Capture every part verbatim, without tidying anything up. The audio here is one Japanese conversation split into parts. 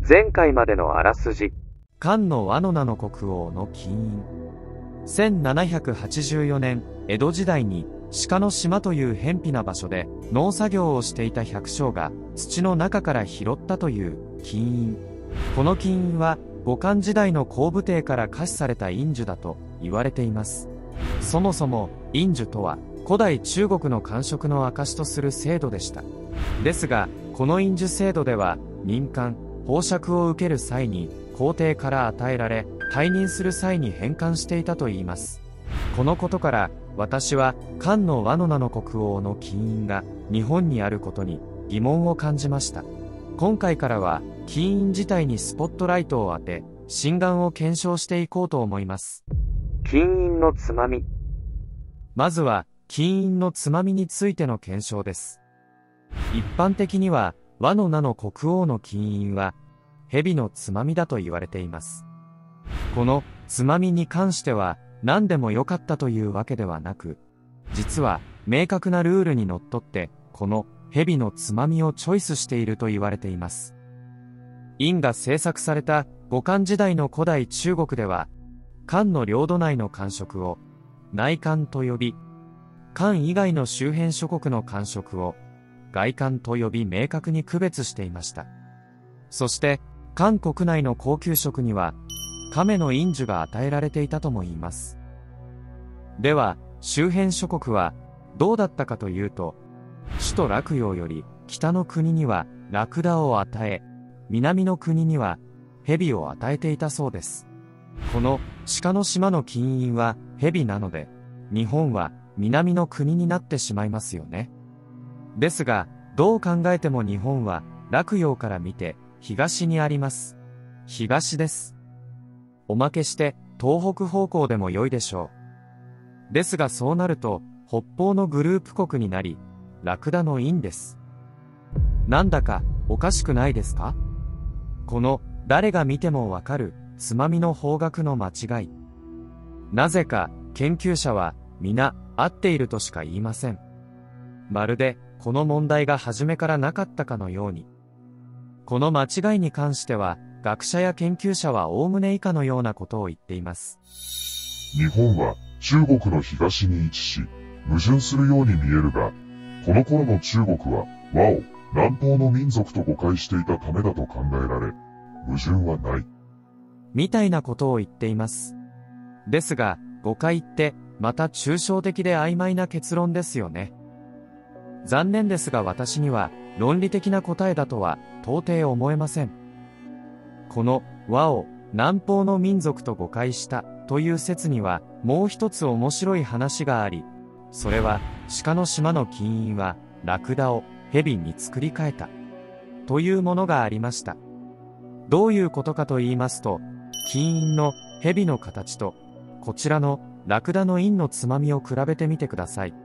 前回までのあらすじ。 漢の倭の名の国王の金印。せんななひゃくはちじゅうよねん、江戸時代に、鹿の島という偏僻な場所で農作業をしていた百姓が土の中から拾ったという金印。この金印は後漢時代の皇武帝から可視された印綬だと言われています。そもそも印綬とは古代中国の官職の証とする制度でした。ですが、この印綬制度では任官、俸爵を受ける際に皇帝から与えられ、退任する際に返還していたといいます。このことから、私は漢の倭の名の国王の金印が日本にあることに疑問を感じました。今回からは金印自体にスポットライトを当て、真贋を検証していこうと思います。 金印のつまみ。 まずは金印のつまみについての検証です。一般的には倭の名の国王の金印は蛇のつまみだと言われています。このつまみに関しては何でも良かったというわけではなく、実は明確なルールにのっとってこの蛇のつまみをチョイスしていると言われています。印が制作された後漢時代の古代中国では、漢の領土内の官職を内官と呼び、漢以外の周辺諸国の官職を外官と呼び明確に区別していました。そして漢国内の高級職には亀の印綬が与えられていたとも言います。では周辺諸国はどうだったかというと、首都洛陽より北の国にはラクダを与え、南の国には蛇を与えていたそうです。この鹿の島の金印は蛇なので、日本は南の国になってしまいますよね。ですが、どう考えても日本は洛陽から見て東にあります。東です。おまけして東北方向でも良いでしょう。ですがそうなると北方のグループ国になり、ラクダの印です。なんだかおかしくないですか？この誰が見てもわかるつまみの方角の間違い。なぜか研究者は皆合っているとしか言いません。まるでこの問題が初めからなかったかのように。この間違いに関しては学者や研究者はおおむね以下のようなことを言っています。 日本は中国の東に位置し、矛盾するように見えるが、この頃の中国は倭を南方の民族と誤解していたためだと考えられ、矛盾はない。 みたいなことを言っています。ですが、誤解ってまた抽象的で曖昧な結論ですよね。残念ですが私には論理的な答えだとは到底思えません。この倭を南方の民族と誤解したという説にはもう一つ面白い話があり、それは鹿の島の金印はラクダを蛇に作り変えたというものがありました。どういうことかと言いますと、金印の蛇の形とこちらのラクダの印のつまみを比べてみてください。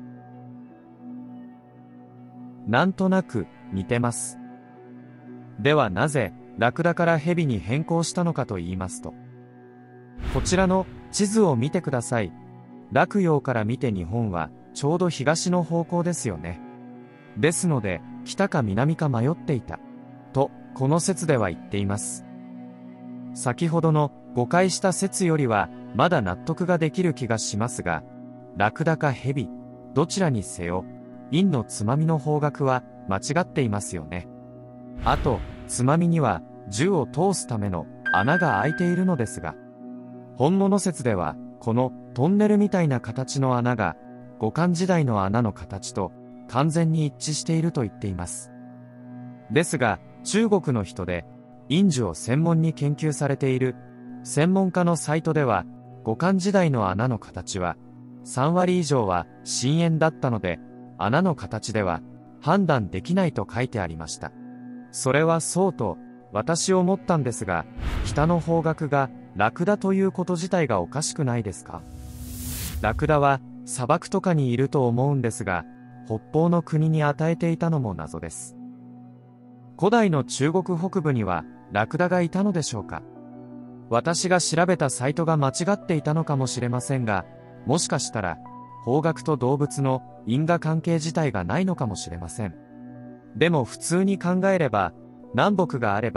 なんとなく似てます。ではなぜラクダから蛇に変更したのかと言いますと、こちらの地図を見てください。洛陽から見て日本はちょうど東の方向ですよね。ですので北か南か迷っていたとこの説では言っています。先ほどの誤解した説よりはまだ納得ができる気がしますが、ラクダか蛇どちらにせよ印のつまみの方角は間違っていますよね。あとつまみには銃を通すための穴が開いているのですが、本物説ではこのトンネルみたいな形の穴が後漢時代の穴の形と完全に一致していると言っています。ですが中国の人で印綬を専門に研究されている専門家のサイトでは、後漢時代の穴の形はさんわり以上は真円だったので、穴の形では判断できないと書いてありました。それはそうと私思ったんですが、北の方角がラクダということ自体がおかしくないですか？ラクダは砂漠とかにいると思うんですが、北方の国に与えていたのも謎です。古代の中国北部にはラクダがいたのでしょうか？私が調べたサイトが間違っていたのかもしれませんが、もしかしたら方角と動物の因果関係自体がないのかもしれません。でも普通に考えれば、南北があれば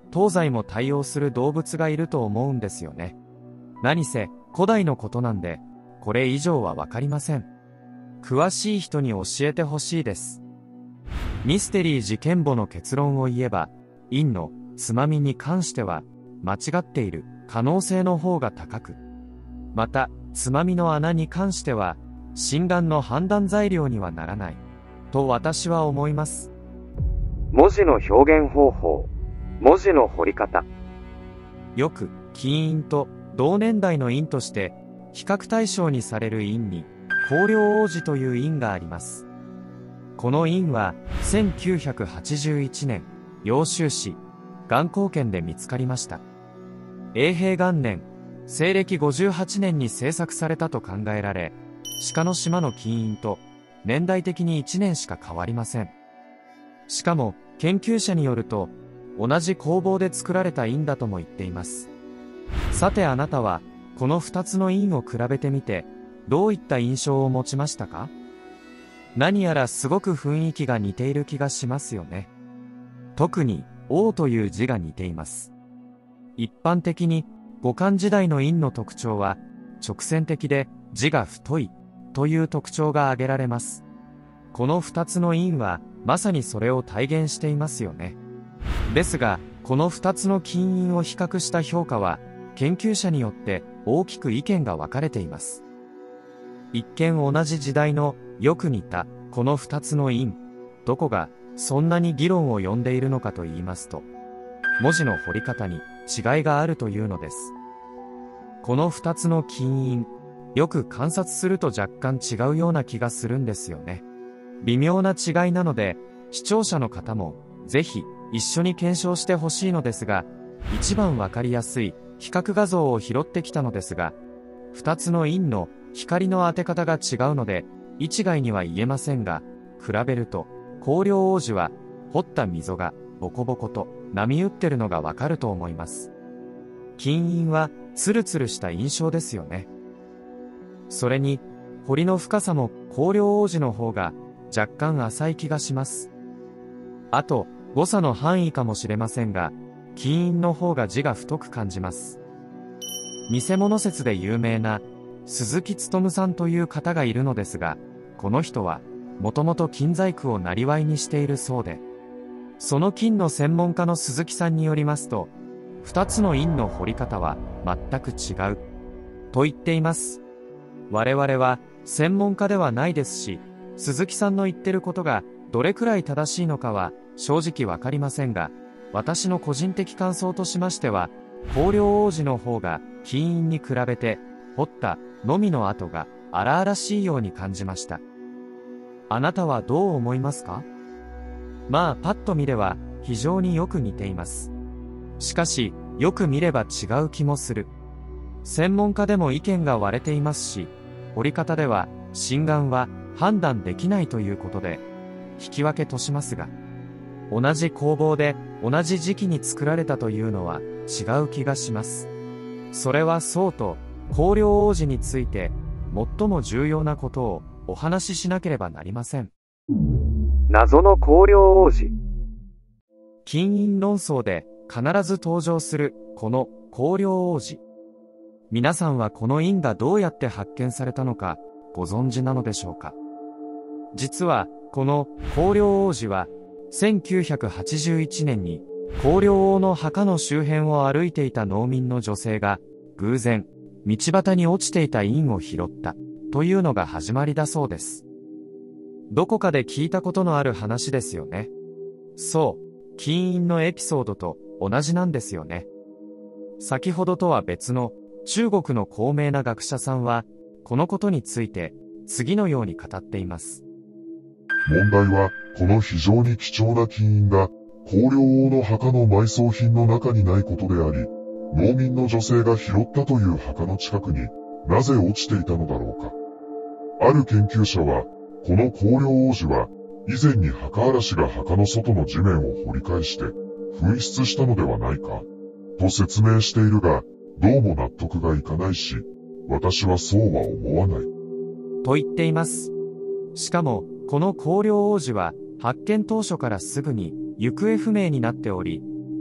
東西も対応する動物がいると思うんですよね。何せ、古代のことなんで、これ以上はわかりません。詳しい人に教えてほしいです。ミステリー事件簿の結論を言えば、陰のつまみに関しては、間違っている可能性の方が高く、また、つまみの穴に関しては、真贋の判断材料にはならない、と私は思います。 文字の表現方法、文字の彫り方。 よく、金印と同年代の印として、比較対象にされる印に、光陵王子という印があります。この印は、せんきゅうひゃくはちじゅういちねん、揚州市、元光県で見つかりました。永平元年、西暦ごじゅうはちねんに制作されたと考えられ、鹿の島の金印と年代的にいちねんしか変わりません。しかも、研究者によると、同じ工房で作られた印だとも言っています。さてあなたは、この二つの印を比べてみて、どういった印象を持ちましたか？何やらすごく雰囲気が似ている気がしますよね。特に、王という字が似ています。一般的に、五漢時代の印の特徴は、直線的で字が太いという特徴が挙げられます。この二つの印は、まさにそれを体現していますよね。ですが、この二つの金印を比較した評価は、研究者によって大きく意見が分かれています。一見同じ時代のよく似たこの二つの印、どこがそんなに議論を呼んでいるのかと言いますと、文字の彫り方に違いがあるというのです。この二つの金印、よく観察すると若干違うような気がするんですよね。微妙な違いなので、視聴者の方もぜひ一緒に検証してほしいのですが、一番わかりやすい比較画像を拾ってきたのですが、二つの印の光の当て方が違うので、一概には言えませんが、比べると、光陵王子は掘った溝がボコボコと波打ってるのがわかると思います。金印はツルツルした印象ですよね。それに、彫りの深さも光陵王子の方が若干浅い気がします。あと、誤差の範囲かもしれませんが、金印の方が字が太く感じます。偽物説で有名な鈴木勉さんという方がいるのですが、この人はもともと金細工を生業にしているそうで、その金の専門家の鈴木さんによりますと、二つの印の彫り方は全く違うと言っています。我々は専門家ではないですし、鈴木さんの言ってることがどれくらい正しいのかは正直わかりませんが、私の個人的感想としましては、光陵王子の方が金印に比べて彫ったのみの跡が荒々しいように感じました。あなたはどう思いますか？まあパッと見れば非常によく似ています。しかしよく見れば違う気もする。専門家でも意見が割れていますし、彫り方では真贋は判断できないということで引き分けとしますが、同じ工房で同じ時期に作られたというのは違う気がします。それはそうと、光陵王子について最も重要なことをお話ししなければなりません。 謎の光陵王子。 金印論争で必ず登場するこの光陵王子。皆さんはこの印がどうやって発見されたのかご存知なのでしょうか？実はこの光陵王子はせんきゅうひゃくはちじゅういちねんに光陵王の墓の周辺を歩いていた農民の女性が偶然道端に落ちていた印を拾ったというのが始まりだそうです。どこかで聞いたことのある話ですよね。そう、金印のエピソードと同じなんですよね。先ほどとは別の中国の高名な学者さんはこのことについて次のように語っています。 問題は、この非常に貴重な金印が、光陵王の墓の埋葬品の中にないことであり、農民の女性が拾ったという墓の近くになぜ落ちていたのだろうか。ある研究者は、この光陵王子は、以前に墓荒らしが墓の外の地面を掘り返して、紛失したのではないか、と説明しているが、どうも納得がいかないし、私はそうは思わない。 と言っています。しかも、この光陵王子は、発見当初からすぐに行方不明になっており、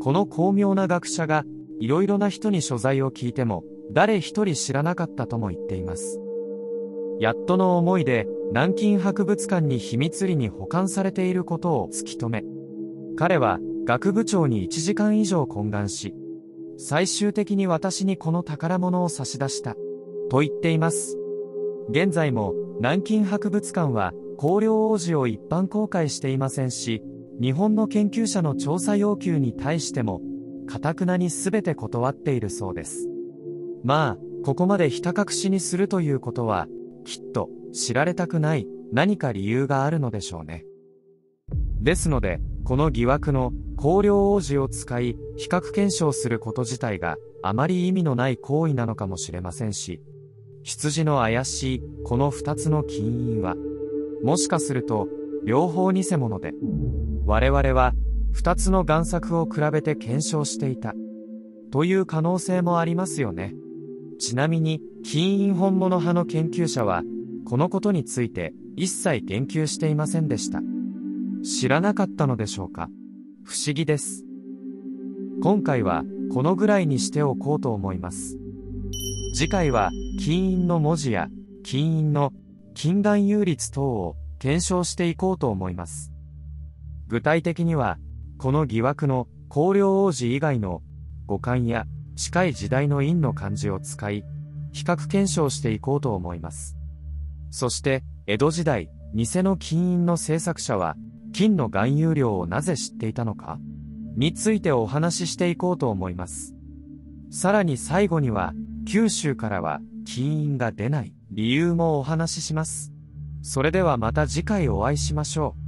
この巧妙な学者が、いろいろな人に所在を聞いても、誰一人知らなかったとも言っています。やっとの思いで、南京博物館に秘密裏に保管されていることを突き止め、彼は、学部長にいちじかん以上懇願し、最終的に私にこの宝物を差し出した、と言っています。現在も、南京博物館は、光陵王子を一般公開していませんし、日本の研究者の調査要求に対しても、頑なに全て断っているそうです。まあ、ここまでひた隠しにするということは、きっと、知られたくない、何か理由があるのでしょうね。ですので、この疑惑の、光陵王子を使い、比較検証すること自体が、あまり意味のない行為なのかもしれませんし、出自の怪しい、この二つの金印は、もしかすると、両方偽物で、我々は、二つの贋作を比べて検証していた、という可能性もありますよね。ちなみに、金印本物派の研究者は、このことについて、一切言及していませんでした。知らなかったのでしょうか。不思議です。今回は、このぐらいにしておこうと思います。次回は、金印の文字や、金印の、金含有率等を、検証していこうと思います。具体的には、この疑惑の光陵王子以外の五感や近い時代の印の漢字を使い、比較検証していこうと思います。そして、江戸時代、偽の金印の制作者は、金の含有量をなぜ知っていたのかについてお話ししていこうと思います。さらに最後には、九州からは金印が出ない理由もお話しします。それではまた次回お会いしましょう。